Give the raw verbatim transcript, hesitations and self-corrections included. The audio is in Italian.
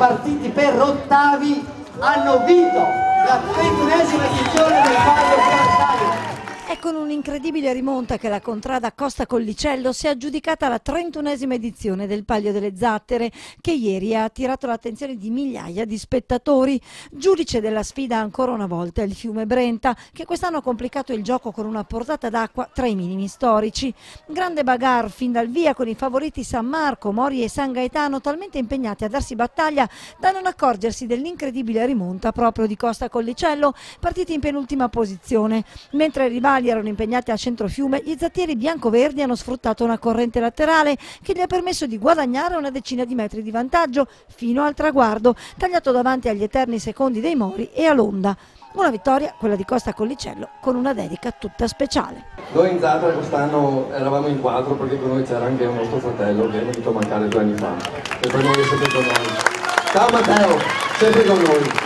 partiti per ottavi hanno vinto la ventunesima edizione del Palio Fiorentino. È con un'incredibile rimonta che la contrada Costa Collicello si è aggiudicata la trentunesima edizione del Palio delle Zattere, che ieri ha attirato l'attenzione di migliaia di spettatori. Giudice della sfida ancora una volta il fiume Brenta, che quest'anno ha complicato il gioco con una portata d'acqua tra i minimi storici. Grande bagarre fin dal via con i favoriti San Marco, Mori e San Gaetano, talmente impegnati a darsi battaglia da non accorgersi dell'incredibile rimonta proprio di Costa Collicello, partiti in penultima posizione. Mentre i rivali erano impegnati a centrofiume, gli zattieri biancoverdi hanno sfruttato una corrente laterale che gli ha permesso di guadagnare una decina di metri di vantaggio fino al traguardo, tagliato davanti agli eterni secondi dei Mori e a Londa. Una vittoria, quella di Costa Collicello, con una dedica tutta speciale. Noi in Zattere quest'anno eravamo in quattro perché con noi c'era anche un nostro fratello che è venuto a mancare due anni fa e per noi è sempre con noi. Ciao Matteo, sempre con noi.